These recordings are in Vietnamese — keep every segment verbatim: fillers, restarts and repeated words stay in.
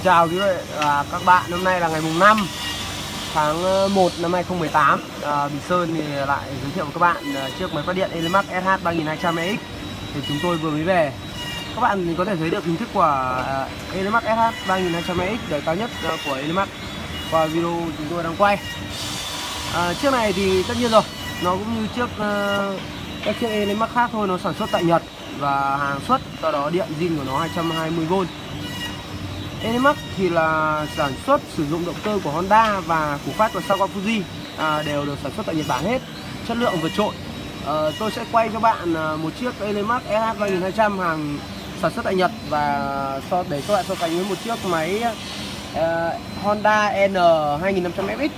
chào quý vị và các bạn. Hôm nay là ngày mùng năm tháng một năm hai không một tám. à, Bình Sơn thì lại giới thiệu với các bạn chiếc máy phát điện Elemax S H ba nghìn hai trăm E X thì chúng tôi vừa mới về. Các bạn có thể thấy được hình thức của Elemax S H ba nghìn hai trăm E X đời cao nhất của Elemax qua video chúng tôi đang quay. à, Chiếc này thì tất nhiên rồi, nó cũng như chiếc uh, các chiếc Elemax khác thôi, nó sản xuất tại Nhật và hàng xuất, sau đó điện zin của nó hai trăm hai mươi vôn. Elemax thì là sản xuất sử dụng động cơ của Honda và củ phát của Sakawa Fuji, à, đều được sản xuất tại Nhật Bản hết, chất lượng vượt trội. à, Tôi sẽ quay cho bạn một chiếc Elemax S H ba nghìn hai trăm hàng sản xuất tại Nhật và so để cho bạn so sánh với một chiếc máy uh, Honda N hai nghìn năm trăm F X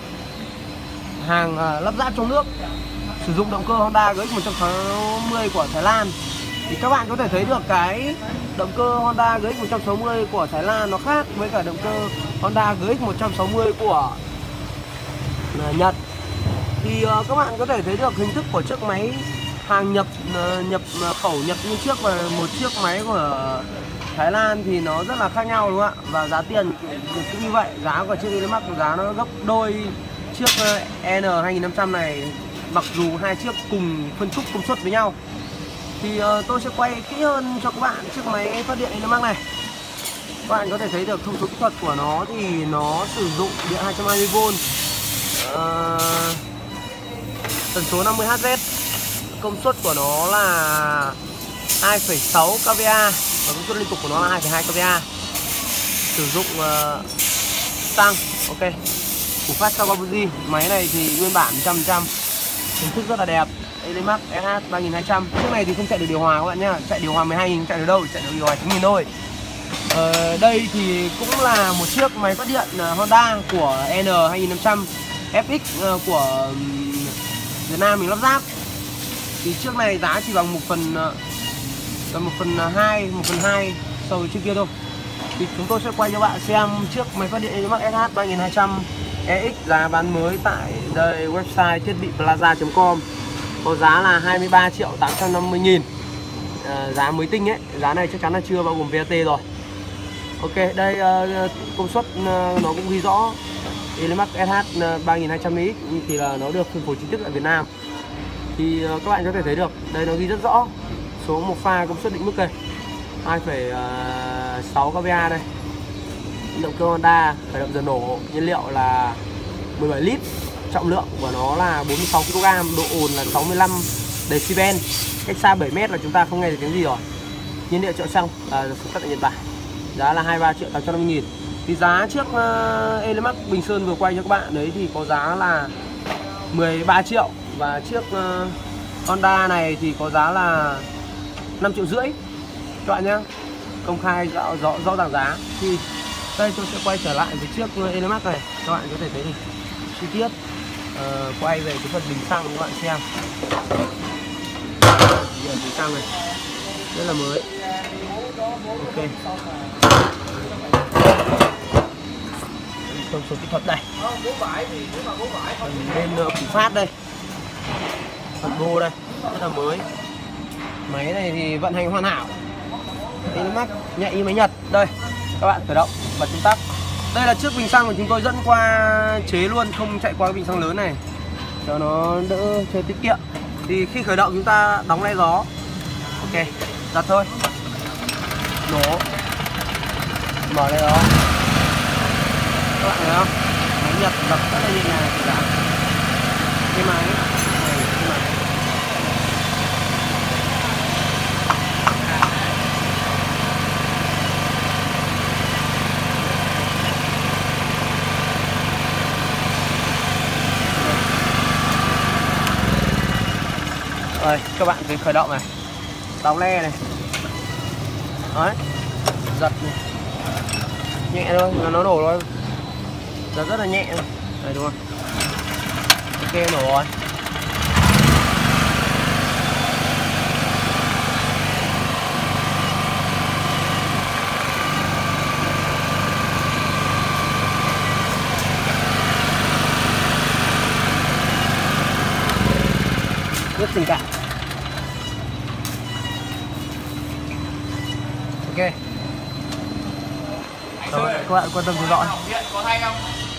hàng uh, lắp ráp trong nước, sử dụng động cơ Honda G X một trăm sáu mươi của Thái Lan. Thì các bạn có thể thấy được cái động cơ Honda G X một trăm sáu mươi của Thái Lan nó khác với cả động cơ Honda G X một trăm sáu mươi của Nhật. Thì uh, các bạn có thể thấy được hình thức của chiếc máy hàng nhập uh, nhập khẩu nhập như trước và một chiếc máy của Thái Lan thì nó rất là khác nhau, đúng không ạ? Và giá tiền cũng như vậy, giá của chiếc Elemax giá nó gấp đôi chiếc N hai nghìn năm trăm này, mặc dù hai chiếc cùng phân khúc công suất với nhau. Thì uh, tôi sẽ quay kỹ hơn cho các bạn chiếc máy phát điện Elemax này. Các bạn có thể thấy được thông số kỹ thuật của nó thì nó sử dụng điện hai trăm hai mươi vôn, uh, tần số năm mươi héc, công suất của nó là hai phẩy sáu ki vê a và công suất liên tục của nó là hai phẩy hai ki vê a. Sử dụng uh, xăng, ok, củ phát Sakawa Fuji. Máy này thì nguyên bản một trăm phần trăm, hình thức rất là đẹp. Elemax S H ba nghìn hai trăm. Chiếc này thì không chạy được điều hòa các bạn nhá, chạy điều hòa mười hai nghìn không chạy được đâu, chạy được điều hòa chín nghìn thôi. Ờ, đây thì cũng là một chiếc máy phát điện Honda của N hai nghìn năm trăm F X của Việt Nam mình lắp ráp. Thì chiếc này giá chỉ bằng một phần gần một phần hai, một phần hai so với chiếc kia thôi. Thì chúng tôi sẽ quay cho bạn xem chiếc máy phát điện Elemax S H ba nghìn hai trăm E X giá bán mới tại đây website thiết bị plaza chấm com. Có giá là hai mươi ba triệu tám trăm năm mươi nghìn, à, giá mới tinh ấy, giá này chắc chắn là chưa bao gồm V A T rồi. Ok, đây uh, công suất uh, nó cũng ghi rõ Elemax S H ba nghìn hai trăm E X thì là nó được phân phối chính thức tại Việt Nam. Thì uh, các bạn có thể thấy được, đây nó ghi rất rõ số một pha công suất định mức đây, hai phẩy sáu ki vê a đây. Động cơ Honda khởi động giờ nổ, nhiên liệu là mười bảy lít, trọng lượng của nó là bốn mươi sáu ki lô gam, độ ồn là sáu mươi lăm decibel, cách xa bảy mét là chúng ta không nghe được tiếng gì rồi. Nhiên liệu chợ xăng là sản xuất tại Nhật Bản, giá là hai mươi ba triệu tám trăm năm mươi nghìn. Thì giá chiếc uh, Elemax Bình Sơn vừa quay cho các bạn đấy thì có giá là mười ba triệu, và chiếc uh, Honda này thì có giá là năm triệu rưỡi các bạn nhé, công khai rõ, rõ, rõ ràng giá. Thì đây tôi sẽ quay trở lại với chiếc Elemax này, các bạn có thể thấy được chi tiết, uh, quay về cái phần bình xăng các bạn xem. Điện bình xăng này rất là mới, ok. Thông số kỹ thuật đây, bên uh, củ phát đây, phần bô đây rất là mới. Máy này thì vận hành hoàn hảo, Elemax nhạy như máy Nhật. Đây các bạn khởi động, bật công tắc. Đây là chiếc bình xăng của chúng tôi dẫn qua chế luôn, không chạy qua cái bình xăng lớn này cho nó đỡ chơi tiết kiệm. Thì khi khởi động chúng ta đóng le gió, ok, giật thôi, nổ, mở le gió. Các bạn thấy không? Máy Nhật đập rất là nhẹ nhàng, cái máy cái máy Đây, các bạn thấy khởi động này, đóng le này, đấy, giật này, nhẹ thôi, là nó nổ thôi, giật rất là nhẹ này, đây đúng không? Ok, nổ rồi. Rất tình cảm. Ok. Rồi. các bạn quan tâm theo dõi.